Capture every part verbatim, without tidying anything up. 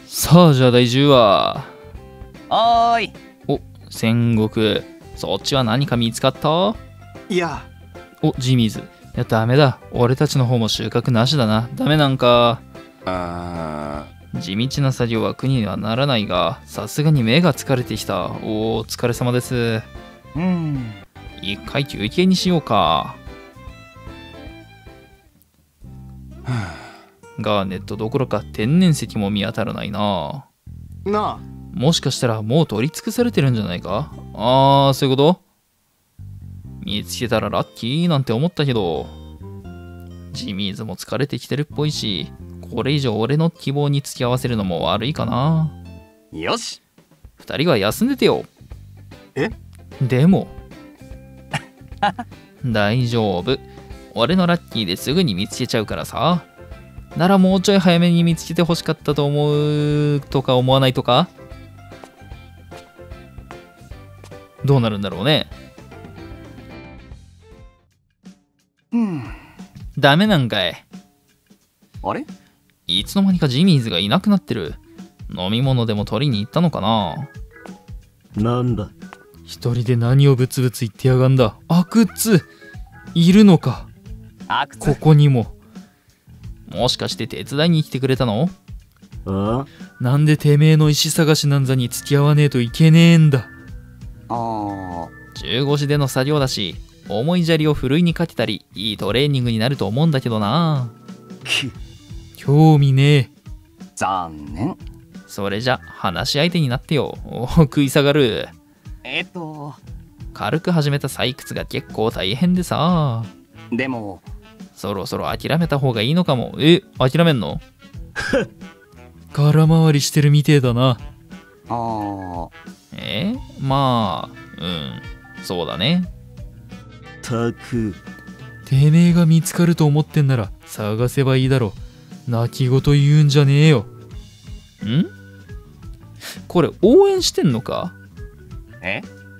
さあ、じゃあだいじゅうわ。 おーい。 お、戦国。そっちは何か見つかった？ いや。 お、ジミーズ。いや、ダメだ。俺たちの方も収穫なしだな。ダメなんか。 あ地道な作業は苦にはならないが、さすがに目が疲れてきた。おー、お疲れ様です。 うーん。 一回休憩にしようか。ガーネットどころか天然石も見当たらないな。 なあ。 もしかしたらもう取り尽くされてるんじゃないか？あー、そういうこと？見つけたらラッキーなんて思ったけど、ジミーズも疲れてきてるっぽいし、これ以上俺の希望に付き合わせるのも悪いかな。 よし。 二人は休んでてよ。 え？ でも大丈夫。俺のラッキーですぐに見つけちゃうからさ。ならもうちょい早めに見つけてほしかったと思うとか思わないとか？どうなるんだろうね。 うん。 ダメなんかい。 あれ？ いつの間にかジミーズがいなくなってる。飲み物でも取りに行ったのかな。 なんだ。 一人で何をブツブツ言ってやがんだ。阿久津いるのか。 阿久津。 ここにも。もしかして手伝いに来てくれたの？ ああ、 なんでてめえの石探しなんざに付き合わねえといけねえんだ。 あー。 中腰での作業だし、重い砂利をふるいにかけたり、いいトレーニングになると思うんだけどな。 き興味ねえ。 残念。 それじゃ話し相手になってよ。お食い下がる。 えっと。 軽く始めた採掘が結構大変でさ。 でも。 そろそろ諦めた方がいいのかも。え、諦めんの？空回りしてるみてえだな。 あー。 えまあ、うん、そうだね。 たく。 てめえが見つかると思ってんなら探せばいいだろ。泣き言言うんじゃねえよ。ん？これ応援してんのか？ え？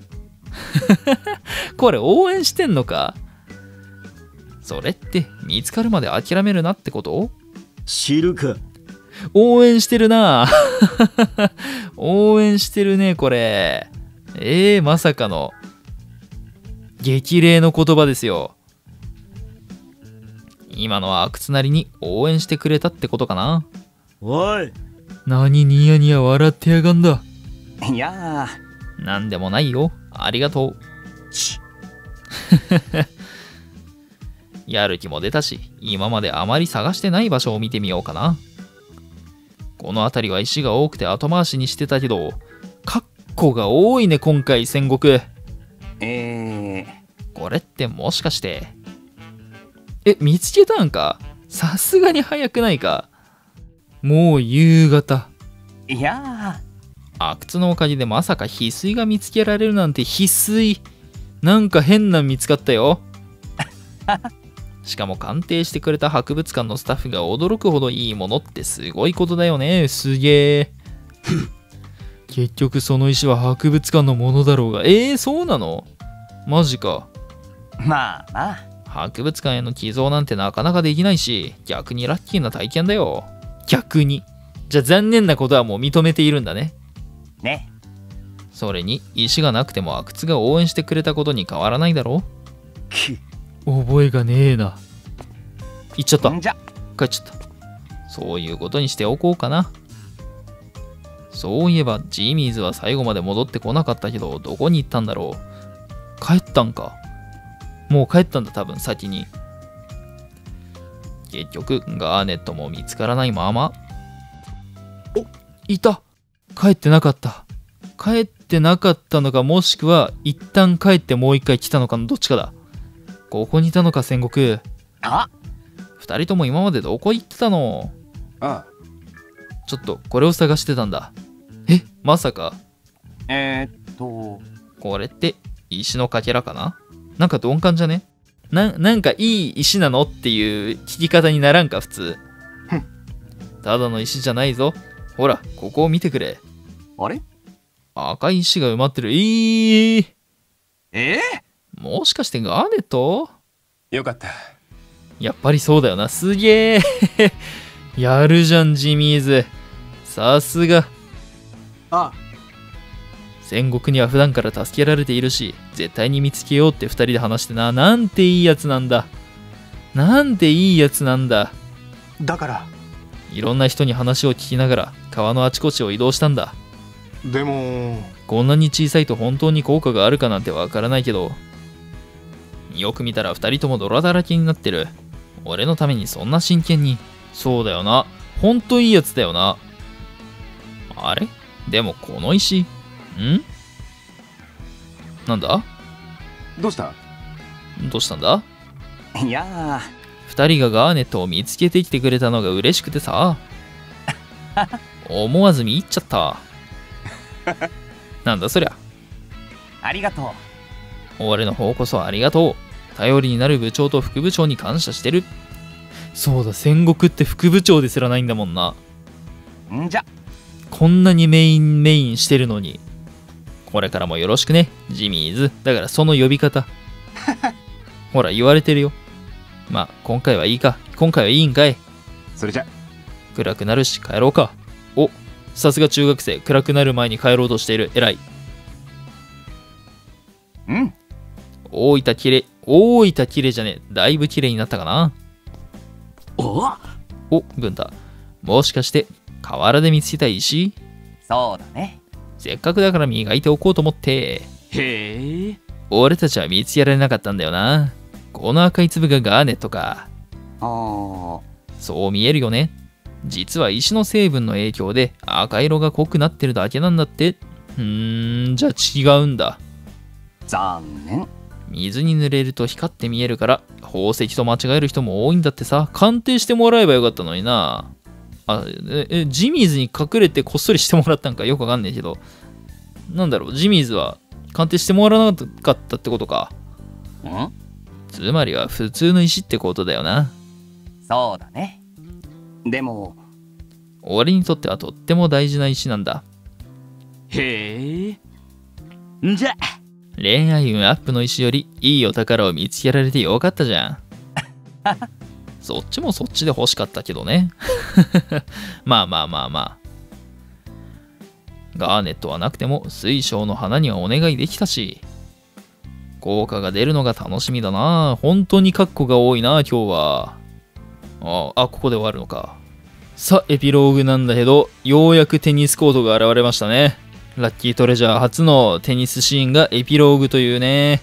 これ応援してんのか？それって見つかるまで諦めるなってこと？ 知るか。 応援してるな。応援してるねこれ。えー、まさかの激励の言葉ですよ。今のは阿久津なりに応援してくれたってことかな。 おい。 何ニヤニヤ笑ってやがんだ。 いやー。なんでもないよ。ありがとう。 ちやる気も出たし、今まであまり探してない場所を見てみようかな。この辺りは石が多くて後回しにしてたけど、カッコが多いね今回戦国。 ー。えー。 これってもしかして、え、見つけたんか？さすがに早くないか？もう夕方。 いやー。阿久津のおかげでまさか翡翠が見つけられるなんて。翡翠なんか変なん見つかったよ。しかも鑑定してくれた博物館のスタッフが驚くほどいいものってすごいことだよね。すげえ。結局その石は博物館のものだろうが。えー、そうなの？マジか。 まあまあ。 博物館への寄贈なんてなかなかできないし、逆にラッキーな体験だよ。逆に。じゃあ残念なことはもう認めているんだね。 ね。 それに石がなくても阿久津が応援してくれたことに変わらないだろ。 き覚えがねえな。行っちゃった。 んじゃ。 帰っちゃった。そういうことにしておこうかな。そういえばジミーズは最後まで戻ってこなかったけど、どこに行ったんだろう。帰ったんか。もう帰ったんだ多分先に。結局ガーネットも見つからないまま。お、いた。帰ってなかった。帰ってなかったのか、もしくは一旦帰ってもう一回来たのかのどっちかだ。ここにいたのか戦国。 あ、 二人とも今までどこ行ってたの？ ああ。 ちょっとこれを探してたんだ。え、まさか。 えー、っと。 これって石のかけらかな？なんか鈍感じゃね？な、なんかいい石なのっていう聞き方にならんか普通。ただの石じゃないぞ。ほら、ここを見てくれ。 あれ？ 赤い石が埋まってる。えー、 えー、もしかしてガーネット？ よかった。 やっぱりそうだよな。すげえ。やるじゃんジミーズ。 さすが。 あ戦国には普段から助けられているし、絶対に見つけようって二人で話してな。なんていいやつなんだ。なんていいやつなんだ。 だからいろんな人に話を聞きながら川のあちこちを移動したんだ。 でもこんなに小さいと本当に効果があるかなんてわからないけど、よく見たら二人とも泥だらけになってる。俺のためにそんな真剣に。そうだよな。ほんといいやつだよな。あれでもこの石、んなんだどうした？ どうしたんだ？ いや二人がガーネットを見つけてきてくれたのが嬉しくてさ。思わず見入っちゃった。なんだそりゃ。 ー、ありがとう。 俺の方こそありがとう。頼りになる部長と副部長に感謝してる。そうだ、戦国って副部長ですらないんだもんな。 んじゃ、 こんなにメインメインしてるのに。これからもよろしくね、ジミーズ。だからその呼び方。ほら、言われてるよ。まあ、今回はいいか。今回はいいんかい。 それじゃ。 暗くなるし帰ろうか。お、さすが中学生。暗くなる前に帰ろうとしている。偉い。 うん。 大分きれい。大分きれいじゃねえ。だいぶきれいになったかな。 おお、文太。もしかして、河原で見つけた石？ そうだね。 せっかくだから磨いておこうと思って。 へえ。 俺たちは見つけられなかったんだよな。この赤い粒がガーネットか。 あー、 そう見えるよね。実は石の成分の影響で赤色が濃くなってるだけなんだって。うーん、じゃあ違うんだ。 残念。 水に濡れると光って見えるから宝石と間違える人も多いんだってさ。鑑定してもらえばよかったのにな。あ、え、えジミーズに隠れてこっそりしてもらったんかよくわかんないけど。なんだろう、ジミーズは鑑定してもらわなかったってことか。 ん？ つまりは普通の石ってことだよな。 そうだね。でも、 俺にとってはとっても大事な石なんだ。 へえ。んじゃ。 恋愛運アップの石よりいいお宝を見つけられてよかったじゃん。そっちもそっちで欲しかったけどね。まあまあまあまあ。ガーネットはなくても水晶の花にはお願いできたし、効果が出るのが楽しみだな。本当にカッコが多いな今日は。ああ、ここで終わるのか。さあエピローグなんだけど、ようやくテニスコートが現れましたね。ラッキートレジャー初のテニスシーンがエピローグというね。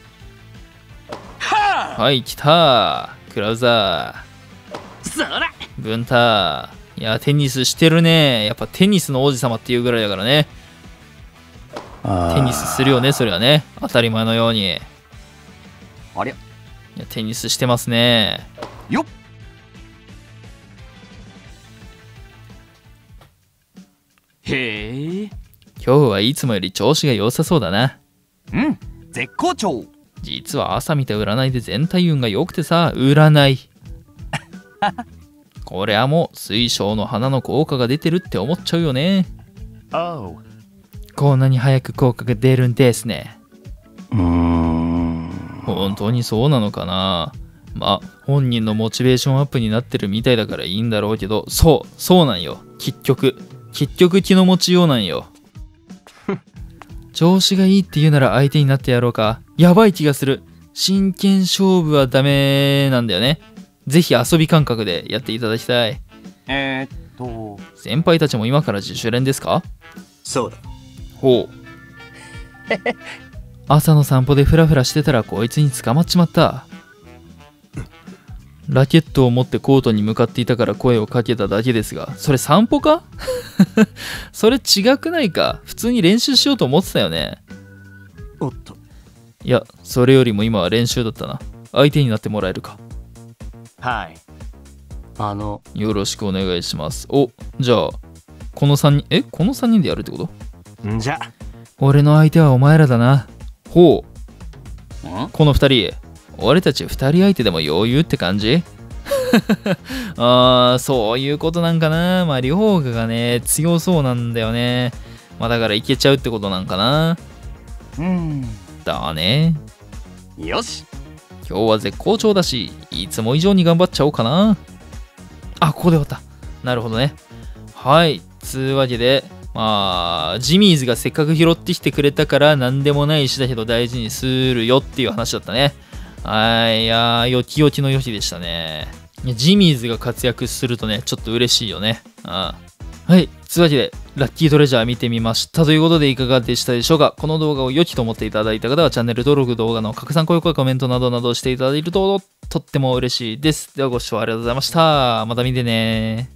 はい、来たー。クラウザー。 そら。 ブンター。いや、テニスしてるね。やっぱテニスの王子様っていうぐらいだからね。テニスするよね、それはね。当たり前のように。 ありゃ、 いや、テニスしてますね。 よっ。 へえ。 今日はいつもより調子が良さそうだな。 うん、絶好調。 実は朝見た占いで全体運が良くてさ、占い。これはもう水晶の花の効果が出てるって思っちゃうよね。 おう。 こんなに早く効果が出るんですね。 うーん。 本当にそうなのかな。まあ本人のモチベーションアップになってるみたいだからいいんだろうけど、そうそうなんよ。結局結局気の持ちようなんよ。調子がいいって言うなら相手になってやろうか。やばい気がする。真剣勝負はダメなんだよね。ぜひ遊び感覚でやっていただきたい。 えー、っと、 先輩たちも今から自主練ですか？ そうだ。 ほう。朝の散歩でフラフラしてたらこいつに捕まっちまった。ラケットを持ってコートに向かっていたから声をかけただけですが、それ散歩か？それ違くないか？普通に練習しようと思ってたよね。 おっと。 いや、それよりも今は練習だったな。相手になってもらえるか？ はい。あの、 よろしくお願いします。お、じゃあ、このさんにん、え、このさんにんでやるってこと？ んじゃ。俺の相手はお前らだな。ほう。 ん？ このふたり、俺たちふたり相手でも余裕って感じ？あー、そういうことなんかな。まあ、両方がね、強そうなんだよね。まあ、だからいけちゃうってことなんかな。 うん。 だね。 よし。 今日は絶好調だし、いつも以上に頑張っちゃおうかな。あ、ここで終わった。なるほどね。はい。 つうわけで、まあ、ジミーズがせっかく拾ってきてくれたから何でもない石だけど大事にするよっていう話だったね。はい、いやー、よきよきのよきでしたね。ジミーズが活躍するとね、ちょっと嬉しいよね。ああ、はい、つうわけで、ラッキートレジャー見てみましたということでいかがでしたでしょうか。この動画を良きと思っていただいた方はチャンネル登録、動画の拡散、高評価、コメントなどなどしていただけるととっても嬉しいです。ではご視聴ありがとうございました。また見てね。